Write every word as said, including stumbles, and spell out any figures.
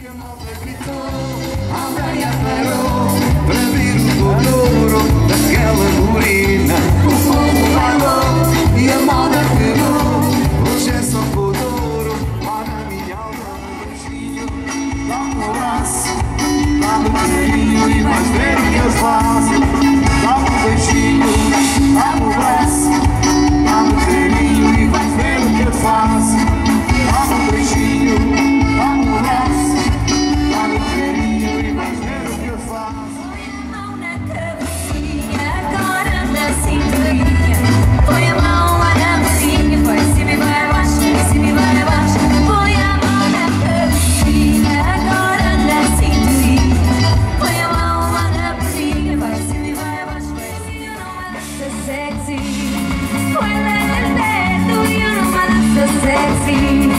a malta gritou, alguém parou para vir o doutor daquela morena. O povo bailou e a moda pegou. Hoje é só com o Douro, lá na minha alma. Beijinho, dá-me um abraço, dá-me um carinho e vais ver o que eu faço. Dá-me um beijinho, dá-me um abraço, dá-me um carinho e vais ver o que eu faço. Dá-me um beijinho, dá-me um abraço, dá-me um carinho e vais ver o que eu faço. Põe a mão na cabecinha, agora na cinturinha. Põe a mão lá na bocinha, vai cima e vai abaixo, vai cima e vai abaixo. Põe a mão na cabecinha, agora na cinturinha. Põe a mão lá na bocinha, vai cima e vai abaixo, vai cima e não dança sexy. Põe lá na dedo e eu não dança sexy.